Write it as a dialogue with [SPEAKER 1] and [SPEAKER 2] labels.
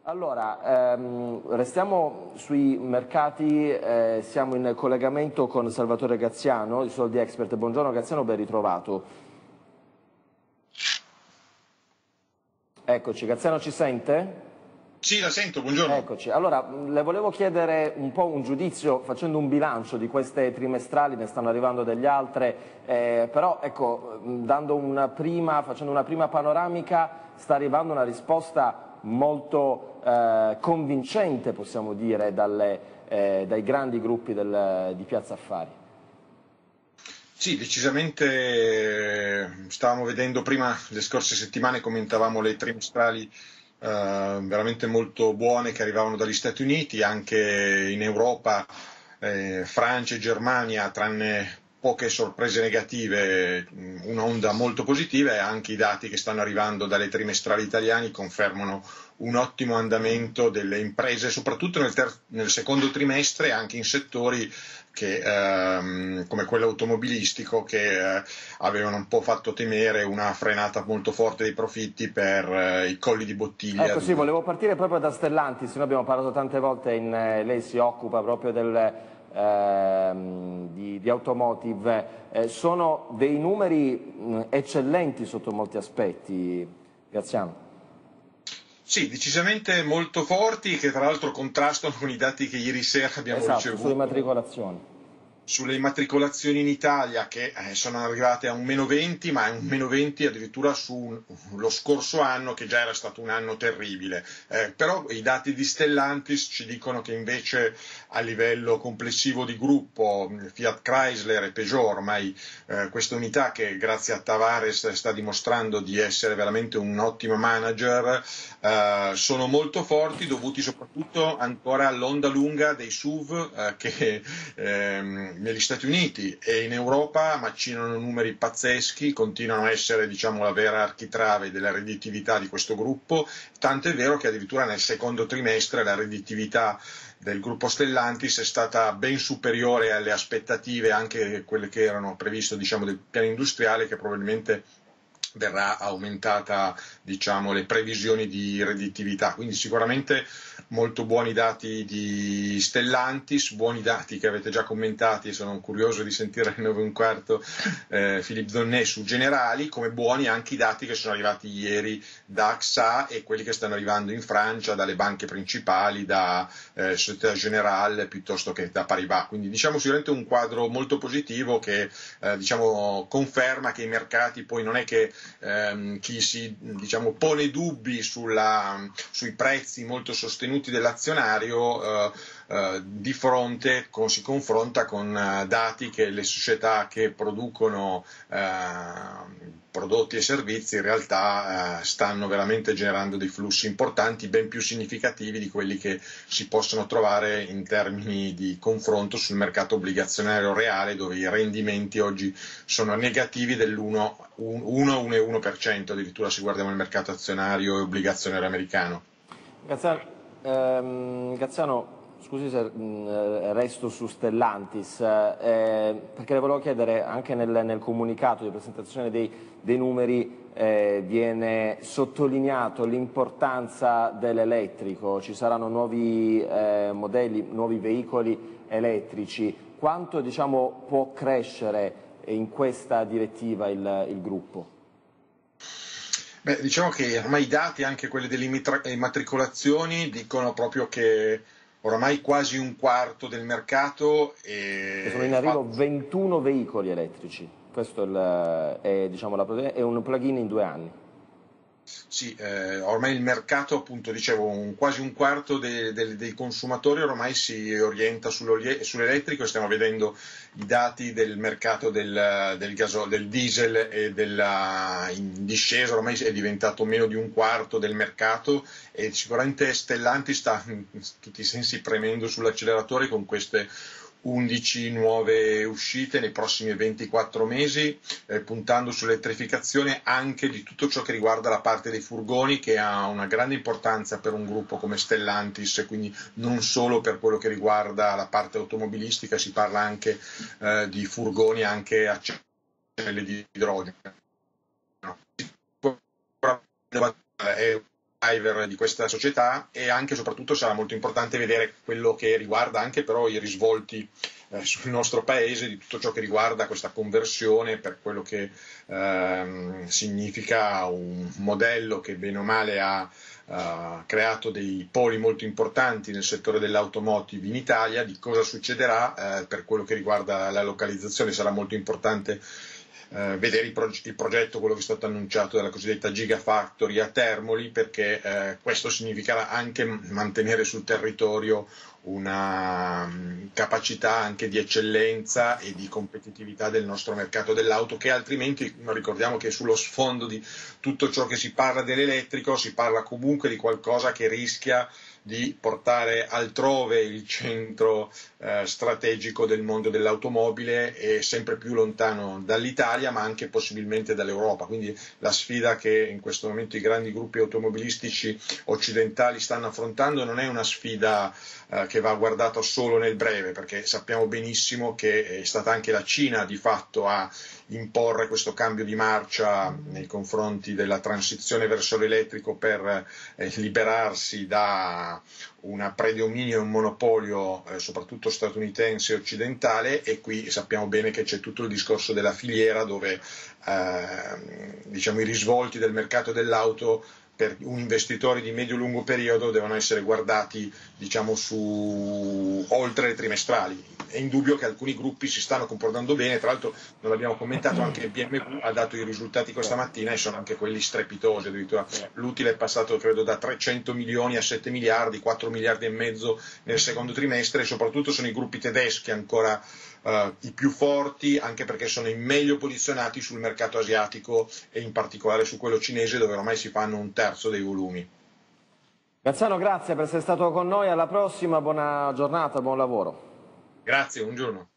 [SPEAKER 1] Allora, restiamo sui mercati, siamo in collegamento con Salvatore Graziano, di Soldi Expert. Buongiorno Graziano, ben ritrovato. Eccoci, Graziano ci sente?
[SPEAKER 2] Sì, la sento, buongiorno.
[SPEAKER 1] Eccoci, allora le volevo chiedere un po' un giudizio facendo un bilancio di queste trimestrali, ne stanno arrivando delle altre, però ecco, facendo una prima panoramica sta arrivando una risposta molto convincente, possiamo dire, dai grandi gruppi di Piazza Affari.
[SPEAKER 2] Sì, decisamente stavamo vedendo prima, le scorse settimane commentavamo le trimestrali veramente molto buone che arrivavano dagli Stati Uniti, anche in Europa, Francia e Germania, tranne poche sorprese negative, un'onda molto positiva, e anche i dati che stanno arrivando dalle trimestrali italiane confermano un ottimo andamento delle imprese, soprattutto nel secondo trimestre, anche in settori come quello automobilistico, che avevano un po' fatto temere una frenata molto forte dei profitti per i colli di bottiglia.
[SPEAKER 1] Ecco sì, volevo partire proprio da Stellantis, noi abbiamo parlato tante volte, lei si occupa proprio di automotive, sono dei numeri eccellenti sotto molti aspetti, Graziano.
[SPEAKER 2] Sì, decisamente molto forti, che tra l'altro contrastano con i dati che ieri sera abbiamo
[SPEAKER 1] Esatto, sulle
[SPEAKER 2] ricevuto
[SPEAKER 1] immatricolazioni.
[SPEAKER 2] sulle immatricolazioni in Italia, che sono arrivate a un meno 20, ma è un meno 20 addirittura lo scorso anno, che già era stato un anno terribile. Però i dati di Stellantis ci dicono che invece a livello complessivo di gruppo, Fiat Chrysler e Peugeot, ormai questa unità che grazie a Tavares sta dimostrando di essere veramente un ottimo manager, sono molto forti, dovuti soprattutto ancora all'onda lunga dei SUV, che negli Stati Uniti e in Europa macinano numeri pazzeschi, continuano a essere, diciamo, la vera architrave della redditività di questo gruppo, tanto è vero che addirittura nel secondo trimestre la redditività del gruppo Stellantis è stata ben superiore alle aspettative, anche quelle che erano previste, diciamo, del piano industriale, che probabilmente verrà aumentata, diciamo, le previsioni di redditività. Quindi sicuramente molto buoni dati di Stellantis, buoni dati che avete già commentati, e sono curioso di sentire alle 9:15 Philippe Donnet su Generali, come buoni anche i dati che sono arrivati ieri da AXA e quelli che stanno arrivando in Francia dalle banche principali, da Société Générale piuttosto che da Paribas. Quindi diciamo sicuramente un quadro molto positivo che diciamo, conferma che i mercati poi non è che chi si, diciamo, pone dubbi sui prezzi molto sostenuti dell'azionario, di fronte si confronta con dati che le società che producono prodotti e servizi in realtà stanno veramente generando dei flussi importanti, ben più significativi di quelli che si possono trovare in termini di confronto sul mercato obbligazionario reale, dove i rendimenti oggi sono negativi dell'1,1%, addirittura se guardiamo il mercato azionario e obbligazionario americano.
[SPEAKER 1] Graziano, scusi se resto su Stellantis, perché le volevo chiedere, anche nel comunicato di presentazione dei numeri viene sottolineato l'importanza dell'elettrico, ci saranno nuovi modelli, nuovi veicoli elettrici. Quanto, diciamo, può crescere in questa direttiva il gruppo?
[SPEAKER 2] Beh, diciamo che ormai i dati, anche quelli delle immatricolazioni, dicono proprio che oramai quasi un quarto del mercato
[SPEAKER 1] Sono
[SPEAKER 2] è
[SPEAKER 1] in arrivo
[SPEAKER 2] fatto.
[SPEAKER 1] 21 veicoli elettrici, questo è, diciamo, è un plug-in in 2 anni.
[SPEAKER 2] Sì, ormai il mercato, appunto, dicevo, quasi un quarto dei consumatori ormai si orienta sull'elettrico, e stiamo vedendo i dati del mercato del diesel e in discesa, ormai è diventato meno di un quarto del mercato, e sicuramente Stellantis sta in tutti i sensi premendo sull'acceleratore con queste 11 nuove uscite nei prossimi 24 mesi, puntando sull'elettrificazione anche di tutto ciò che riguarda la parte dei furgoni, che ha una grande importanza per un gruppo come Stellantis, quindi non solo per quello che riguarda la parte automobilistica, si parla anche di furgoni anche a celle di idrogeno. È driver di questa società, e anche e soprattutto sarà molto importante vedere quello che riguarda anche però i risvolti sul nostro paese di tutto ciò che riguarda questa conversione, per quello che significa un modello che bene o male ha creato dei poli molto importanti nel settore dell'automotive in Italia. Di cosa succederà per quello che riguarda la localizzazione sarà molto importante vedere il progetto, quello che è stato annunciato dalla cosiddetta Gigafactory a Termoli, perché questo significherà anche mantenere sul territorio una capacità anche di eccellenza e di competitività del nostro mercato dell'auto, che altrimenti ricordiamo che sullo sfondo di tutto ciò che si parla dell'elettrico si parla comunque di qualcosa che rischia di portare altrove il centro strategico del mondo dell'automobile, e sempre più lontano dall'Italia, ma anche possibilmente dall'Europa. Quindi la sfida che in questo momento i grandi gruppi automobilistici occidentali stanno affrontando non è una sfida che va guardata solo nel breve, perché sappiamo benissimo che è stata anche la Cina di fatto a imporre questo cambio di marcia nei confronti della transizione verso l'elettrico per liberarsi da un predominio e un monopolio soprattutto statunitense e occidentale. E qui sappiamo bene che c'è tutto il discorso della filiera, dove diciamo, i risvolti del mercato dell'auto per un investitore di medio-lungo periodo devono essere guardati, diciamo, su oltre le trimestrali. È indubbio che alcuni gruppi si stanno comportando bene, tra l'altro non l'abbiamo commentato, anche il BMW ha dato i risultati questa mattina e sono anche quelli strepitosi, addirittura l'utile è passato credo da 300 milioni a 7 miliardi, 4 miliardi e mezzo nel secondo trimestre, e soprattutto sono i gruppi tedeschi ancora i più forti, anche perché sono i meglio posizionati sul mercato asiatico e in particolare su quello cinese, dove ormai si fanno un terzo dei volumi.
[SPEAKER 1] Gazzano, grazie per essere stato con noi, alla prossima, buona giornata, buon lavoro.
[SPEAKER 2] Grazie, buongiorno.